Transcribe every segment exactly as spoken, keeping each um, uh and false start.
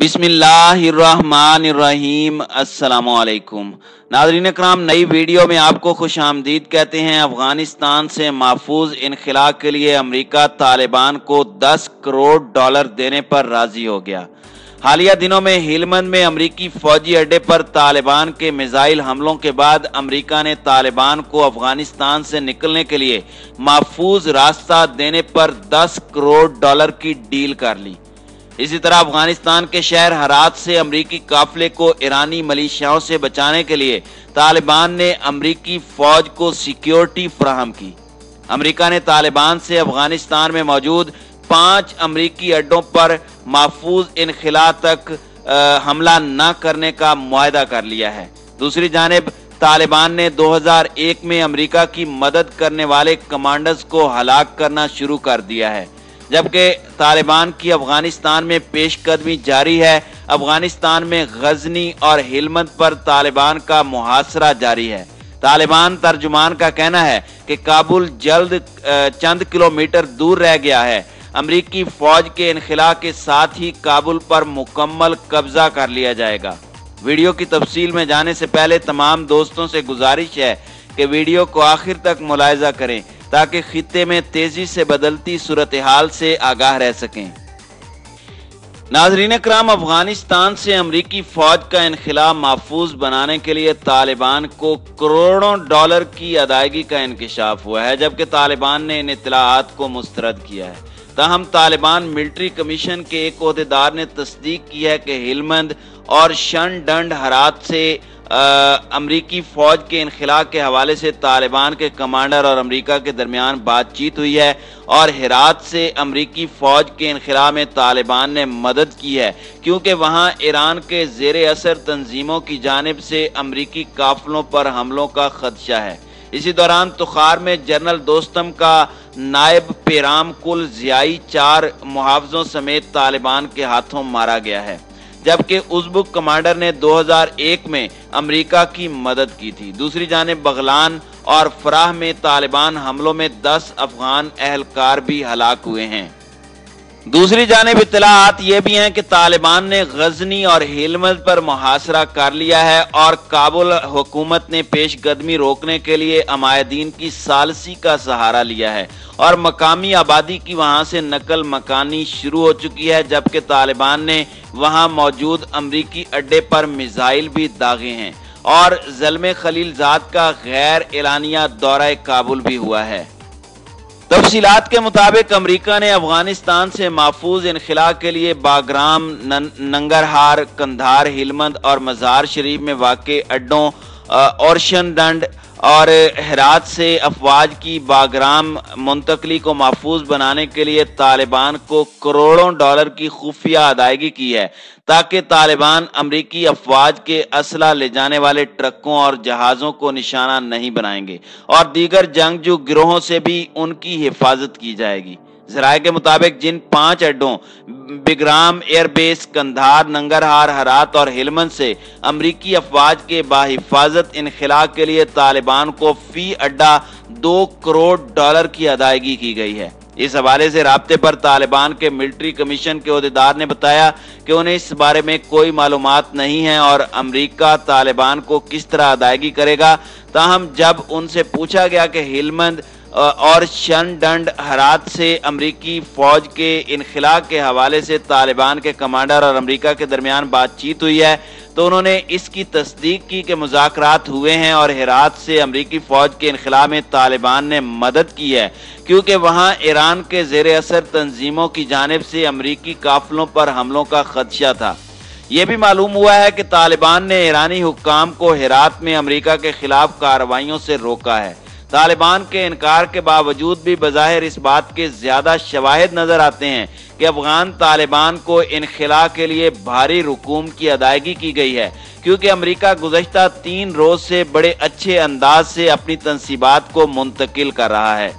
बिस्मिल्लाहिर्रहमानिर्रहीम। अस्सलामुअलैकुम नाज़रीन इकराम, नई वीडियो में आपको खुश आमदीद कहते हैं। अफगानिस्तान से महफूज इनखला के लिए अमेरिका तालिबान को दस करोड़ डॉलर देने पर राजी हो गया। हालिया दिनों में हेलमंद में अमरीकी फौजी अड्डे पर तालिबान के मिसाइल हमलों के बाद अमरीका ने तालिबान को अफगानिस्तान से निकलने के लिए महफूज रास्ता देने पर दस करोड़ डॉलर की डील कर ली। इसी तरह अफगानिस्तान के शहर हरात से अमरीकी काफिले को ईरानी मलिशियाओं से बचाने के लिए तालिबान ने अमरीकी फौज को सिक्योरिटी फराहम की। अमरीका ने तालिबान से अफगानिस्तान में मौजूद पांच अमरीकी अड्डों पर महफूज इनखला तक आ, हमला न करने का मुआहदा कर लिया है। दूसरी जानिब तालिबान ने दो हज़ार एक में अमरीका की मदद करने वाले कमांडर्स को हलाक करना शुरू कर दिया है, जबकि तालिबान की अफगानिस्तान में पेशकदमी जारी है। अफगानिस्तान में गजनी और हेलमंद पर तालिबान का मुहासरा जारी है। तालिबान तर्जुमान का कहना है कि काबुल जल्द चंद किलोमीटर दूर रह गया है। अमरीकी फौज के इनखला के साथ ही काबुल पर मुकम्मल कब्जा कर लिया जाएगा। वीडियो की तफसील में जाने से पहले तमाम दोस्तों से गुजारिश है कि वीडियो को आखिर तक मुलाहिजा करें ताकि खित्ते में तेजी से बदलती सूरत हाल से आगाह रह सकें। नाज़रीन इकराम, अफगानिस्तान से अमरीकी फौज का इनखला महफूज बनाने के लिए तालिबान को करोड़ों डॉलर की अदायगी का इंकशाफ हुआ है, जबकि तालिबान ने इन इत्तलाआत को मुस्तरद किया है। ताहम तालिबान मिलिट्री कमीशन के एक ओहदेदार ने तस्दीक की है कि हेलमंद और शनडंड हरात से अमरीकी फौज के इनखला के हवाले से तालिबान के कमांडर और अमरीका के दरमियान बातचीत हुई है और हेरात से अमरीकी फौज के इनखला में तालिबान ने मदद की है, क्योंकि वहां ईरान के ज़ेरे असर तंजीमों की जानिब से अमरीकी काफिलों पर हमलों का खदशा है। इसी दौरान तुखार में जनरल दोस्तम का नायब पेराम कुल ज़ियाई चार मुहावजों समेत तालिबान के हाथों मारा गया है, जबकि उज़्बुक कमांडर ने दो हज़ार एक में अमेरिका की मदद की थी। दूसरी जानिब बगलान और फराह में तालिबान हमलों में दस अफगान एहलकार भी हलाक हुए हैं। दूसरी जानिब इत्तलाआत ये भी हैं कि तालिबान ने गजनी और हेलमंद पर मुहासरा कर लिया है और काबुल हुकूमत ने पेशकदमी रोकने के लिए अमायदीन की सालसी का सहारा लिया है और मकामी आबादी की वहां से नकल मकानी शुरू हो चुकी है, जबकि तालिबान ने वहां मौजूद अमरीकी अड्डे पर मिसाइल भी दागे हैं और ज़ल्मे खलीलजाद का गैर एलानिया दौरा काबुल भी हुआ है। तफसीलात के मुताबिक अमरीका ने अफगानिस्तान से महफूज इनखला के लिए बाग्राम, नंगरहार, कंधार, हेलमंद और मज़ार शरीफ में वाक़े अड्डों और शनडंड और हेरात से अफवाज की बाग्राम मुंतकली को महफूज बनाने के लिए तालिबान को करोड़ों डॉलर की खुफिया अदायगी की है, ताकि तालिबान अमरीकी अफवाज के असला ले जाने वाले ट्रकों और जहाज़ों को निशाना नहीं बनाएंगे और दीगर जंगजू गिरोहों से भी उनकी हिफाजत की जाएगी। ज़राए के मुताबिक जिन पांच अड्डों बिग्राम एयरबेस, कंधार, नंगरहार, हरात और हेलमंद से अमरीकी अफवाज के बाहिफाजत इनखला के लिए तालिबान को फी अड्डा दो करोड़ डॉलर की अदायगी की गई है। इस हवाले से राब्ते पर तालिबान के मिलिट्री कमीशन के ओहदेदार ने बताया कि उन्हें इस बारे में कोई मालूमात नहीं है और अमरीका तालिबान को किस तरह अदायगी करेगा। ताहम जब उनसे पूछा गया कि हेलमंद और शनडंड हरात से अमरीकी फौज के इनखला के हवाले से तालिबान के कमांडर और अमरीका के दरमियान बातचीत हुई है, तो उन्होंने इसकी तस्दीक की कि मुज़ाकरात हुए हैं और हेरात से अमरीकी फौज के इनखला में तालिबान ने मदद की है, क्योंकि वहां ईरान के ज़ेरे असर तंजीमों की जानिब से अमरीकी काफिलों पर हमलों का खदशा था। ये भी मालूम हुआ है कि तालिबान ने ईरानी हुक्काम को हेरात में अमरीका के खिलाफ कार्रवाइयों से रोका है। तालिबान के इनकार के बावजूद भी बज़ाहिर इस बात के ज्यादा शवाहिद नजर आते हैं कि अफगान तालिबान को इनखला के लिए भारी रकूम की अदायगी की गई है, क्योंकि अमरीका गुज़श्ता तीन रोज से बड़े अच्छे अंदाज से अपनी तंसीबात को मुंतकिल कर रहा है।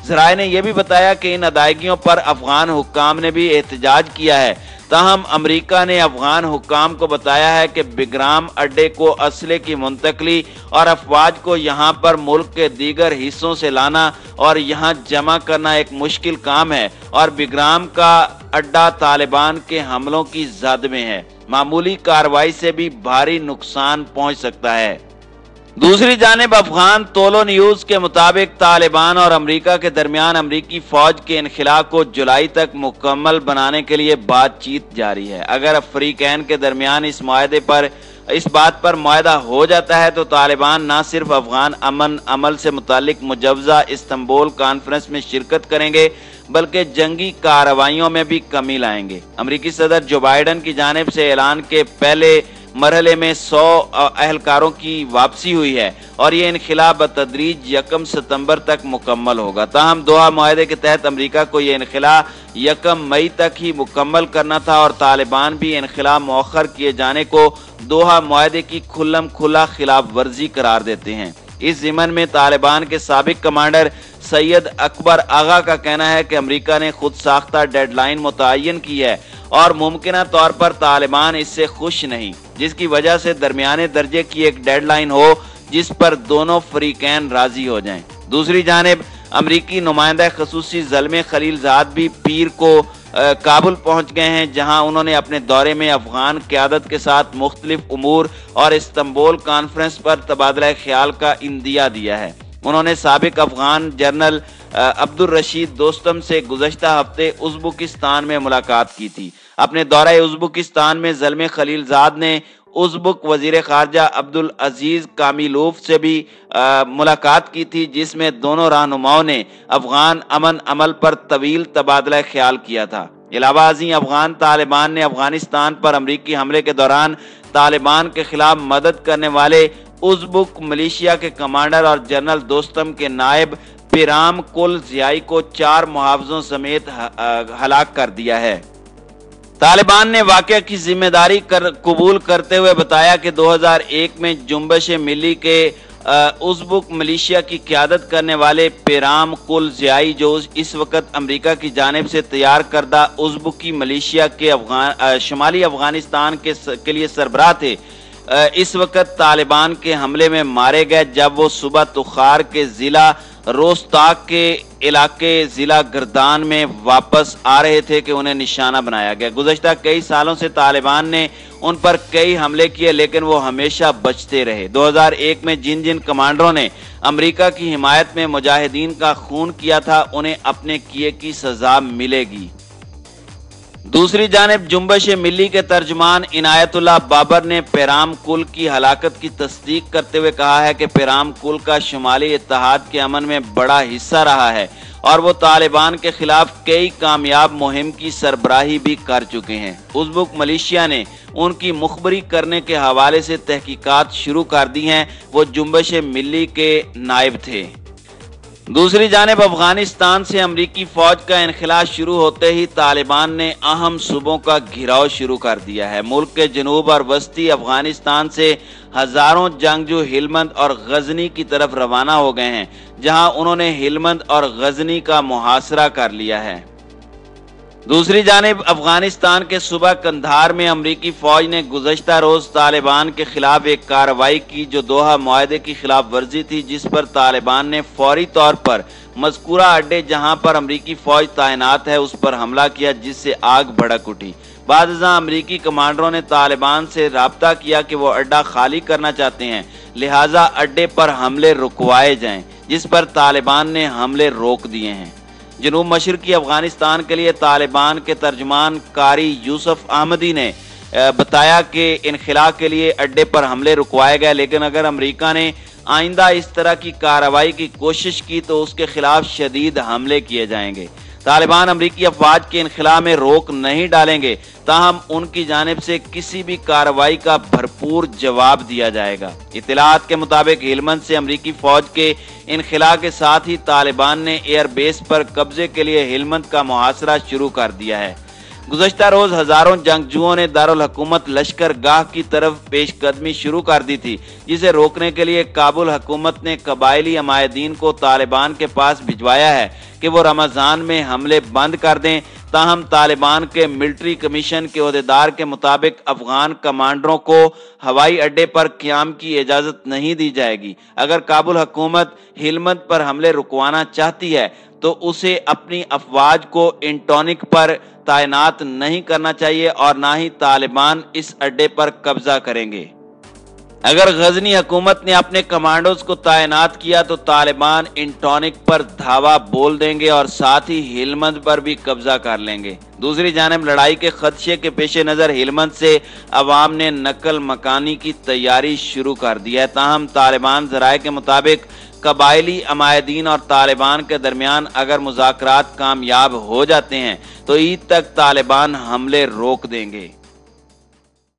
ذرائع نے یہ بھی بتایا کہ ان ادائیگیوں پر افغان حکام نے بھی احتجاج کیا ہے، تاہم امریکہ نے افغان حکام کو بتایا ہے کہ بگرام اڈے کو اسلحے کی منتقلی اور افواج کو یہاں پر ملک کے دیگر حصوں سے لانا اور یہاں جمع کرنا ایک مشکل کام ہے اور بگرام کا اڈا طالبان کے حملوں کی زد میں ہے، معمولی کارروائی سے بھی بھاری نقصان پہنچ سکتا ہے۔ دوسری جانب افغان تولو نیوز کے مطابق طالبان اور امریکہ کے درمیان امریکی فوج کے انخلاء کو جولائی تک مکمل بنانے کے لیے بات چیت جاری ہے۔ اگر فریقین کے درمیان اس معاہدے پر اس بات پر معاہدہ ہو جاتا ہے تو طالبان نہ صرف افغان امن عمل سے متعلق مجوزہ استنبول کانفرنس میں شرکت کریں گے بلکہ جنگی کارروائیوں میں بھی کمی لائیں گے۔ امریکی صدر جو بائیڈن کی جانب سے اعلان کے پہلے مرحلے میں سو اہلکاروں کی واپسی ہوئی ہے اور یہ انخلاء بتدریج یکم ستمبر تک مکمل ہوگا، تاہم دوحہ معاہدے کے تحت امریکہ کو یہ انخلاء یکم مئی تک ہی مکمل کرنا تھا اور طالبان بھی انخلاء مؤخر کیے جانے کو دوحہ معاہدے کی کھلم کھلا خلاف ورزی قرار دیتے ہیں۔ اس ضمن میں طالبان کے سابق کمانڈر سید اکبر آغا کا کہنا ہے کہ امریکہ نے خود ساختہ ڈیڈ لائن متعین کی ہے اور ممکنہ طور پر طالبان اس سے خوش نہیں، جس کی وجہ سے درمیانے درجے کی ایک ڈیڈ لائن ہو جس پر دونوں فریقین راضی ہو جائیں۔ دوسری جانب امریکی نمائندہ خصوصی زلمے خلیل زاد بھی پیر کو کابل پہنچ گئے ہیں، جہاں انہوں نے اپنے دورے میں افغان قیادت کے ساتھ مختلف امور اور استنبول کانفرنس پر تبادلہ خیال کا عندیہ دیا ہے۔ انہوں نے سابق افغان جنرل عبدالرشید دوستم سے گزشتہ ہفتے ازبکستان میں ملاقات کی تھی۔ اپنے دورہ ازبکستان میں زلمے خلیل زاد نے ازبک وزیر خارجہ عبدالعزیز کامیلوف سے بھی ملاقات کی تھی، جس میں دونوں رہنماؤں نے افغان امن عمل پر طویل تبادلہ خیال کیا تھا۔ علاوہ ازیں افغان طالبان نے افغانستان پر امریکی حملے کے دوران طالبان کے خلاف مدد کرنے والے ازبک ملیشیا کے کمانڈر اور جنرل دوستم کے نائب پیرام کل ضیائی کو چار محافظوں سمیت ہلاک کر دیا ہے۔ طالبان نے واقعہ کی ذمہ داری کر قبول کرتے ہوئے بتایا کہ دو ہزار ایک میں جنبش ملی کے ازبک ملیشیا کی قیادت کرنے والے پیرام کل ضیائی، جو اس وقت امریکہ کی جانب سے تیار کردہ ازبکی ملیشیا کے افغان شمالی افغانستان کے کے لیے سربراہ تھے، اس وقت طالبان کے حملے میں مارے گئے جب وہ صبح تخار کے ضلع روستاک کے علاقے ضلع گردان میں واپس آ رہے تھے کہ انہیں نشانہ بنایا گیا۔ گزشتہ کئی سالوں سے طالبان نے ان پر کئی حملے کیے لیکن وہ ہمیشہ بچتے رہے۔ دو ہزار ایک میں جن جن کمانڈروں نے امریکہ کی حمایت میں مجاہدین کا خون کیا تھا انہیں اپنے کیے کی سزا ملے گی۔ دوسری جانب جنبش ملی کے ترجمان عنایت اللہ بابر نے پیرام کل کی ہلاکت کی تصدیق کرتے ہوئے کہا ہے کہ پیرام کل کا شمالی اتحاد کے امن میں بڑا حصہ رہا ہے اور وہ طالبان کے خلاف کئی کامیاب مہم کی سربراہی بھی کر چکے ہیں۔ ازبک ملیشیا نے ان کی مخبری کرنے کے حوالے سے تحقیقات شروع کر دی ہیں، وہ جنبش ملی کے نائب تھے۔ دوسری جانب افغانستان سے امریکی فوج کا انخلاء شروع ہوتے ہی طالبان نے اہم صوبوں کا گھیراؤ شروع کر دیا ہے۔ ملک کے جنوب اور وسطی افغانستان سے ہزاروں جنگجو ہلمند اور غزنی کی طرف روانہ ہو گئے ہیں، جہاں انہوں نے ہلمند اور غزنی کا محاصرہ کر لیا ہے۔ دوسری جانب افغانستان کے صوبہ قندھار میں امریکی فوج نے گزشتہ روز طالبان کے خلاف ایک کارروائی کی جو دوحہ معاہدے کی خلاف ورزی تھی، جس پر طالبان نے فوری طور پر مذکورہ اڈے جہاں پر امریکی فوج تعینات ہے اس پر حملہ کیا، جس سے آگ بھڑک اٹھی۔ بعد ازاں امریکی کمانڈروں نے طالبان سے رابطہ کیا کہ وہ اڈا خالی کرنا چاہتے ہیں، لہٰذا اڈے پر حملے رکوائے جائیں، جس پر طالبان نے حملے روک دیے ہیں۔ جنوب مشرقی افغانستان کے لیے طالبان کے ترجمان قاری یوسف احمدی نے بتایا کہ انخلاء کے لیے اڈے پر حملے رکوائے گئے، لیکن اگر امریکہ نے آئندہ اس طرح کی کارروائی کی کوشش کی تو اس کے خلاف شدید حملے کیے جائیں گے۔ طالبان امریکی افواج کے انخلاء میں روک نہیں ڈالیں گے، تاہم ان کی جانب سے کسی بھی کارروائی کا بھرپور جواب دیا جائے گا۔ اطلاعات کے مطابق ہلمند سے امریکی فوج کے انخلاء کے ساتھ ہی طالبان نے ایئر بیس پر قبضے کے لیے ہلمند کا محاصرہ شروع کر دیا ہے۔ गुज़श्ता रोज हजारों जंगजुओं ने दारुल हुकूमत लश्कर गाह की तरफ पेशकदमी शुरू कर दी थी, जिसे रोकने के लिए काबुल हुकूमत ने कबायली अमायदीन को तालिबान के पास भिजवाया है कि वो रमजान में हमले बंद कर दें। ताहम तालिबान के मिलिट्री कमीशन के ओहदेदार के मुताबिक अफगान कमांडरों को हवाई अड्डे पर क़याम की इजाज़त नहीं दी जाएगी। अगर काबुल हुकूमत हिलमत पर हमले रुकवाना चाहती है तो उसे अपनी अफवाज को इंटोनिक पर तैनात नहीं करना चाहिए और ना ही तालिबान इस अड्डे पर कब्जा करेंगे। अगर गजनी हुकूमत ने अपने कमांडोज को तैनात किया तो तालिबान इंटोनिक पर धावा बोल देंगे और साथ ही हिलमंद पर भी कब्जा कर लेंगे। दूसरी जानिब लड़ाई के खदशे के पेश नज़र हिलमंद से अवाम ने नकल मकानी की तैयारी शुरू कर दी है। ताहम तालिबान ज़राए के मुताबिक कबायली अमायदीन और तालिबान के दरमियान अगर मुज़ाकरात कामयाब हो जाते हैं तो ईद तक तालिबान हमले रोक देंगे।